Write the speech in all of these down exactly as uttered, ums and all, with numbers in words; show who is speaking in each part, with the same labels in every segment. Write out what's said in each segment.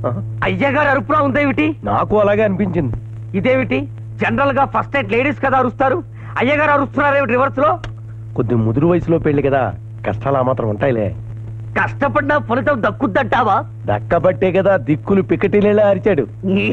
Speaker 1: అయ్యగారు అరుపులా ఉందేమిటి?
Speaker 2: నాకు అలాగే అనిపించింది.
Speaker 1: ఇదేమిటి? జనరల్ గా ఫస్ట్ ఎయిడ్ లేడీస్ కదా అరుస్తారు, అయ్యగారు అరుస్తున్నారేమిటి రివర్స్ లో?
Speaker 2: కొద్ది ముదురు వయసులో పెళ్లి కదా, కష్టాలు ఆ మాత్రం ఉంటాయిలే.
Speaker 1: కష్టపడిన ఫలితం దక్కుద్దంటావా?
Speaker 2: దక్కబట్టే కదా దిక్కులు పికటిలేలా అరిచాడు.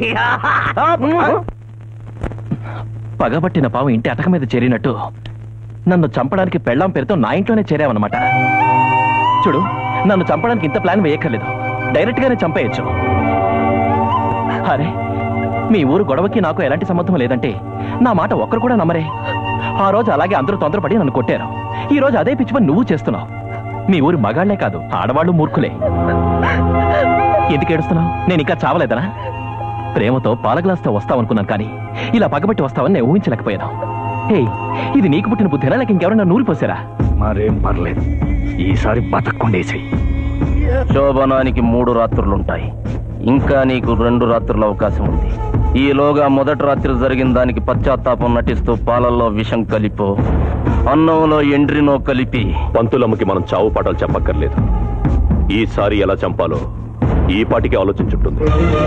Speaker 3: పగబట్టిన పాము ఇంటి అటక మీద చేరినట్టు నన్ను చంపడానికి పెళ్ళాం పేరుతో నా ఇంట్లోనే చేరావన్నమాట. చూడు, నన్ను చంపడానికి ఇంత ప్లాన్ వేయక్కర్లేదు, డైరెక్ట్ గానే చంపేయచ్చు. అరే, మీ ఊరు గొడవకి నాకు ఎలాంటి సంబంధం లేదంటే నా మాట ఒక్కరు కూడా నమ్మరే. ఆ రోజు అలాగే అందరూ తొందరపడి నన్ను కొట్టారు. ఈ రోజు అదే పిచ్చి పని నువ్వు చేస్తున్నావు. మీ ఊరి మగాళ్లే కాదు, ఆడవాళ్ళు మూర్ఖులే. ఎందుకు ఏడుస్తున్నావు? నేను ఇంకా చావలేదనా? ప్రేమతో పాల గ్లాస్తో వస్తావనుకున్నాను, కానీ ఇలా పగబట్టి వస్తావని నేను ఊహించలేకపోయాను. హే, ఇది నీకు పుట్టిన బుద్ధినా లేక ఇంకెవరైనా నూరిపోసారా?
Speaker 2: మరేం పర్లేదు, ఈసారి బతక్కుండేసాయి.
Speaker 4: శోభనానికి మూడు రాత్రులుంటాయి, ఇంకా నీకు రెండు రాత్రుల అవకాశం ఉంది. ఈలోగా మొదటి రాత్రి జరిగిన దానికి పశ్చాత్తాపం నటిస్తూ పాలల్లో విషం కలిపో, అన్నంలో ఎండ్రినో కలిపి.
Speaker 5: పంతులమ్మకి మనం చావు పాటలు చెప్పక్కర్లేదు. ఈసారి ఎలా చంపాలో ఈ పాటికి ఆలోచించుంటుంది.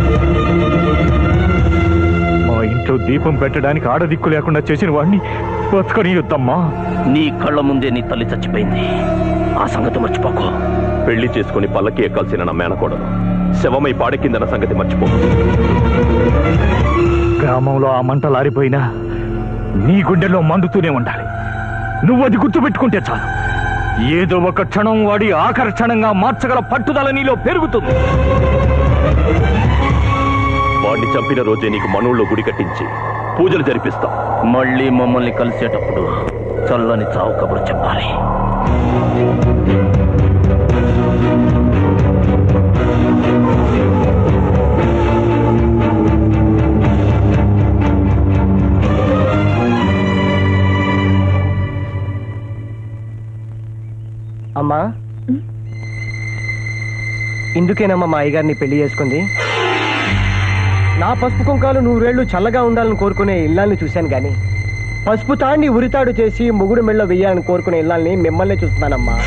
Speaker 2: మా ఇంట్లో దీపం పెట్టడానికి ఆడదిక్కు లేకుండా చేసిన వాడిని బతుకొని యుద్ధమ్మా.
Speaker 4: నీ కళ్ళ ముందే నీ తల్లి చచ్చిపోయింది, ఆ సంగతి మర్చిపోకో.
Speaker 5: పెళ్లి చేసుకుని పల్లకి ఎక్కాల్సిన నా మేనకోడలు శవమై పాడెక్కిందన్న సంగతి మర్చిపో.
Speaker 2: గ్రామంలో ఆ మంటలారిపోయినా నీ గుండెల్లో మండుతూనే ఉండాలి. నువ్వు అది గుర్తుపెట్టుకుంటే చాలు. ఏదో ఒక క్షణం వాడి ఆకర్షణంగా మార్చగల పట్టుదల నీలో పెరుగుతుంది.
Speaker 5: వాడిని చంపిన రోజే నీకు మనూళ్ళో గుడి కట్టించి పూజలు జరిపిస్తాం.
Speaker 4: మళ్ళీ మమ్మల్ని కలిసేటప్పుడు చల్లని చావు కబురు చెప్పాలి.
Speaker 2: అమ్మా, ఇందుకేనమ్మా మా అయ్యగారిని పెళ్లి చేసుకుంది. నా పసుపు కుంకాలు నూరేళ్లు చల్లగా ఉండాలని కోరుకునే ఇల్లాల్ని చూశాను గాని, పసుపు తాండి ఉరితాడు చేసి ముగుడు మెళ్ళో వెయ్యాలని కోరుకునే ఇల్లాల్ని మిమ్మల్నే చూస్తున్నానమ్మా.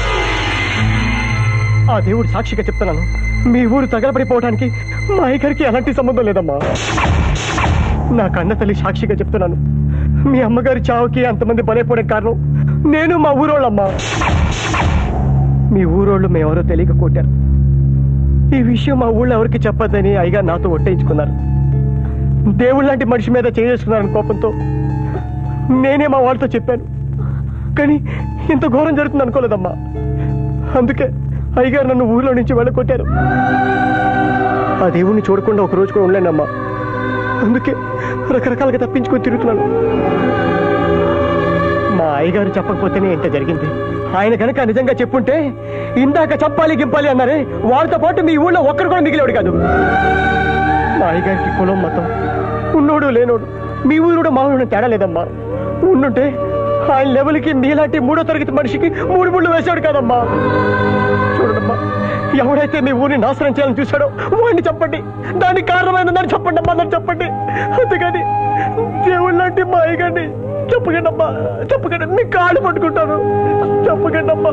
Speaker 2: ఆ దేవుడు సాక్షిగా చెప్తున్నాను, మీ ఊరు తగలబడిపోవడానికి మా అయ్యగారికి ఎలాంటి సంబంధం లేదమ్మా. నా కన్న తల్లి సాక్షిగా చెప్తున్నాను, మీ అమ్మగారి చావుకి అంతమంది బలైపోవడానికి కారణం నేను, మా ఊరోళ్ళమ్మా. మీ ఊరోళ్ళు మేమెవరో తెలియక కొట్టారు. ఈ విషయం మా ఊళ్ళో ఎవరికి చెప్పద్దని అయ్యగారు నాతో ఒట్టేయించుకున్నారు. దేవుళ్ళ లాంటి మనిషి మీద చేసుకున్నారని కోపంతో నేనే మా వాళ్ళతో చెప్పాను, కానీ ఇంత ఘోరం జరుగుతుంది అనుకోలేదమ్మా. అందుకే అయ్యగారు నన్ను ఊర్లో నుంచి వెళ్ళకొట్టారు. ఆ దేవుణ్ణి చూడకుండా ఒక రోజు కూడా ఉండలేనమ్మా. అందుకే రకరకాలుగా తప్పించుకొని తిరుగుతున్నాను. మా అయ్యగారు చెప్పకపోతేనే ఇంత జరిగింది. ఆయన కనుక నిజంగా చెప్పుంటే ఇందాక చంపాలి గింపాలి అన్నారే, వాళ్ళతో పాటు మీ ఊళ్ళో ఒక్కరు కూడా మిగిలేవాడు కాదు. మా అయ్యగారికి కులం మతం ఉన్నోడు లేనోడు మీ ఊరు మా ఊరు తేడా లేదమ్మా. ఉండుంటే ఆయన లెవెల్కి మీలాంటి మూడో తరగతి మనిషికి మూడు ముళ్ళు వేశాడు కాదమ్మా. చూడమ్మా, ఎవడైతే మీ ఊరిని నాశనం చేయాలని చూశాడో వాడిని చెప్పండి, దానికి కారణమైందని చెప్పండి అమ్మా, నన్ను చెప్పండి. అందుకని దేవుళ్ళ లాంటి మా అయ్యగారిని చెప్పకండి అమ్మా, చెప్పకండి. మీ కాళ్ళు పట్టుకుంటాను, చెప్పకండి అమ్మా.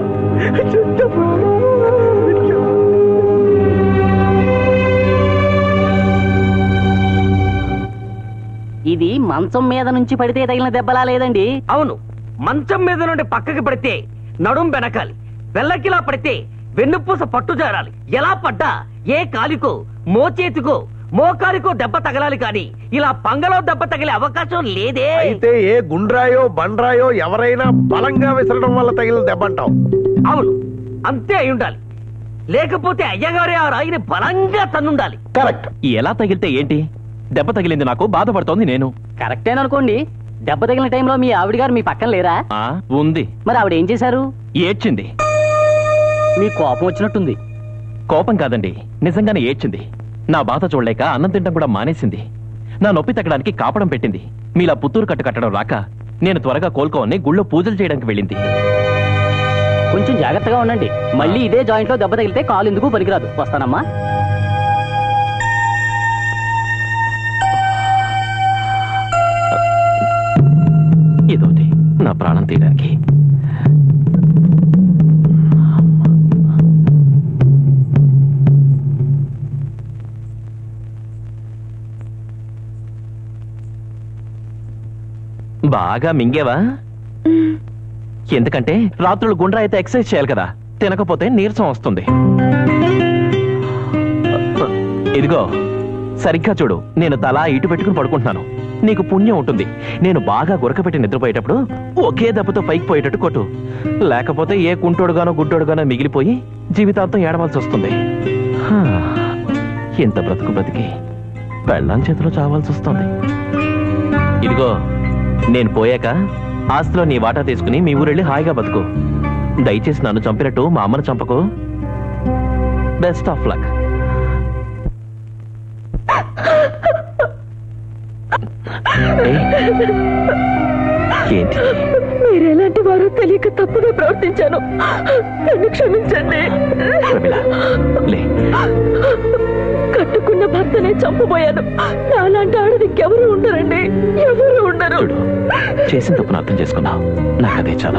Speaker 6: ఇది మంచం మీద నుంచి పడితే తగిలిన దెబ్బలా లేదండి.
Speaker 1: అవును, మంచం మీద నుండి పక్కకి పడితే నడుం వెనకాలి, వెల్లకిలా పడితే వెన్నుపూస పట్టు జారాలి. ఎలా పడ్డా ఏ కాలికో మోచేతికో మోకాలికో దెబ్బ తగలాలి, కానీ ఇలా పంగలో దెబ్బ తగిలే అవకాశం లేదే.
Speaker 7: అయితే ఏ గుండ్రాయో బండ్రాయో ఎవరైనా బలంగా విసరడం వల్ల తగిలిన దెబ్బ అంటావు?
Speaker 1: అవును, అంతే అయి ఉండాలి. లేకపోతే అయ్యగారే ఆ రాయిని బలంగా తన్నుండాలి.
Speaker 7: కరెక్ట్.
Speaker 3: ఎలా తగిలితే ఏంటి? దెబ్బ తగిలింది నాకు, బాధపడుతోంది నేను.
Speaker 6: కరెక్టేననుకోండి. దెబ్బ తగిలిన టైంలో మీ ఆవిడ గారు మీ పక్కన లేరా?
Speaker 3: ఉంది.
Speaker 6: మరి ఆవిడ ఏం చేశారు?
Speaker 3: ఏడ్చింది.
Speaker 6: మీ కోపం వచ్చినట్టుంది.
Speaker 3: కోపం కాదండి, నిజంగానే ఏడ్చింది. నా బాధ చూడలేక అన్నం తింటం కూడా మానేసింది. నా నొప్పి తగ్గడానికి కాపడం పెట్టింది. మీలా పుత్తూరు కట్టు కట్టడం రాక నేను త్వరగా కోలుకోవని గుళ్ళో పూజలు చేయడానికి వెళ్ళింది.
Speaker 6: కొంచెం జాగ్రత్తగా ఉండండి, మళ్ళీ ఇదే జాయింట్ లో దెబ్బ తగిలితే కాలు ఎందుకు పనికిరాదు. వస్తానమ్మా.
Speaker 3: ఏదోటి నా ప్రాణం తీయడానికి. బాగా మింగేవా? ఎందుకంటే రాత్రులు గుండ్రా అయితే ఎక్సర్సైజ్ చేయాలి కదా, తినకపోతే నీరసం వస్తుంది. ఇదిగో సరిగ్గా చూడు, నేను తల ఇటు పెట్టుకుని పడుకుంటున్నాను. నీకు పుణ్యం ఉంటుంది. నేను బాగా గురకపెట్టి నిద్రపోయేటప్పుడు ఒకే దెబ్బతో పైకి పోయేటట్టు కొట్టు. లేకపోతే ఏ కుంటోడుగానో గుడ్డోడుగానో మిగిలిపోయి జీవితాంతం ఏడవలసి వస్తుంది. ఎంత బ్రతుకు బ్రతికి పెళ్ళాం చేతిలో చావాల్సి వస్తుంది. ఇదిగో నేను పోయాక ఆస్తిలో నీ వాటా తీసుకుని మీ ఊరెళ్ళి హాయిగా బతుకు. దయచేసి నన్ను చంపినట్టు మా అమ్మను చంపకు. Best of luck. ఏంటి?
Speaker 8: మీరెలాంటి వారో తెలియక తప్పుగా ప్రవర్తించాను, నన్ను క్షమించండి. కట్టుకున్న భర్తనే చంపబోయాను. నాలాంటి ఆడది ఎవరు ఉండరండి, ఎవరు ఉండరు.
Speaker 3: చేసిన తప్పును అర్థం చేసుకున్నావు, నాకు అదే చాలా.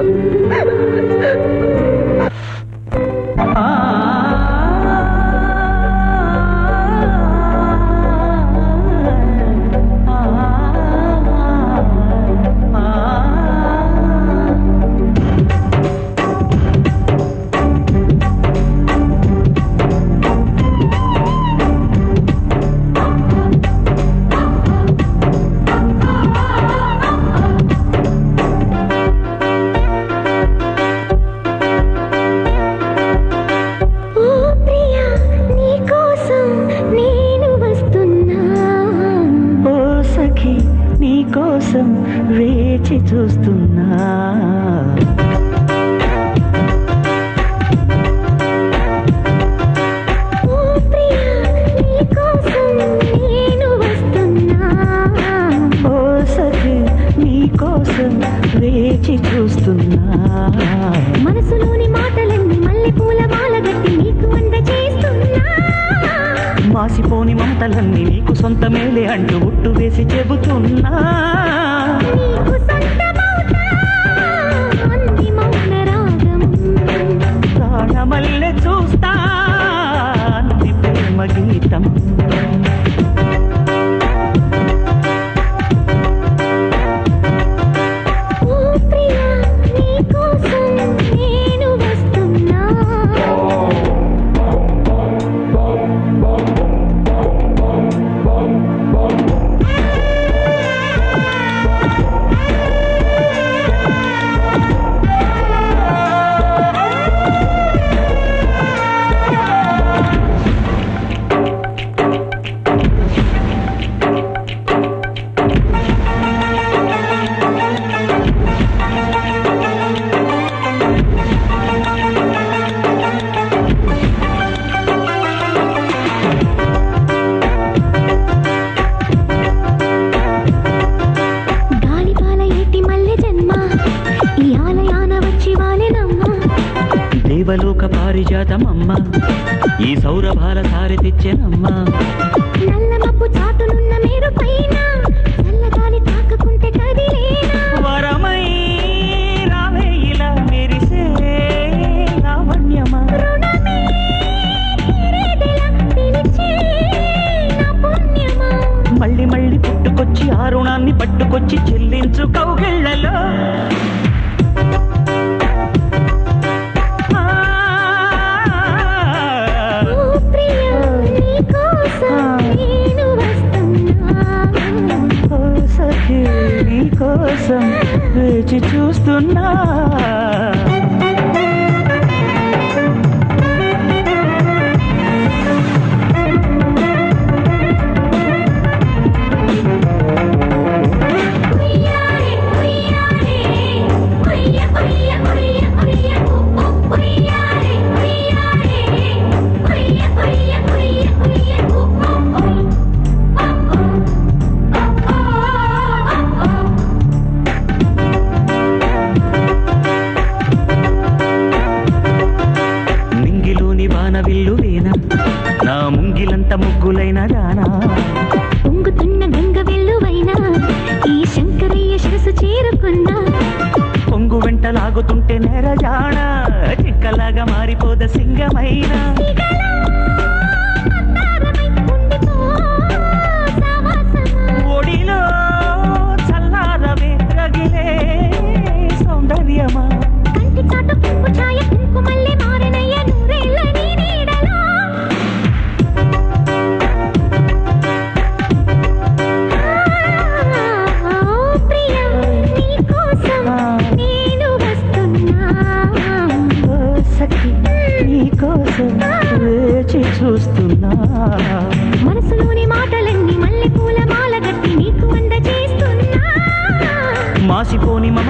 Speaker 9: వేచి చూస్తున్నా ఓ సఖి నీ కోసం వేచి చూస్తున్నా.
Speaker 8: మనసులోని మాటలన్నీ మల్లెపూల మాల గట్టి నీకు వంద చేస్తున్నా.
Speaker 9: మాసిపోని మమతలన్నీ నీకు సొంతమేలే అంటూ ఉట్టు వేసి చెబుతున్నా. ప్రాణమల్లె చూస్తా నీ ప్రేమ గీతం. దేవలోక పారిజాతమమ్మ ఈ సౌరభాల సారి తెచ్చెనమ్మ.
Speaker 8: నల్లమప్పు చాటునున్న మీరు పైన చల్లగాలి తాకకుంటే కదిలేనా.
Speaker 9: వరమై రావే ఇలా మెరిసే లావణ్యమా.
Speaker 8: రుణమే తీరేదెలా పిలిచే నా పుణ్యమా.
Speaker 9: మళ్ళీ మళ్ళీ పుట్టుకొచ్చి ఆ రుణాన్ని పట్టుకొచ్చి చెల్లించు కౌగిళ్లలో. నీ కోసం వేచి చూస్తున్నా. నా ముంగిలంత ముగ్గులైన దానా.
Speaker 8: పొంగుతున్న గంగ వెల్లువైనా ఈ శంకరయ్య శిరసు చేరుకున్నా.
Speaker 9: పొంగు వెంట లాగుతుంటే నెరజాణ చిక్కలాగా మారిపోద సింగమైనా. ఒడిలో చల్లారవే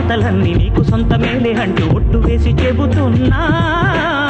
Speaker 9: మాటలన్నీ నీకు సొంతమేలే అంటూ ఒట్టు వేసి చెబుతున్నా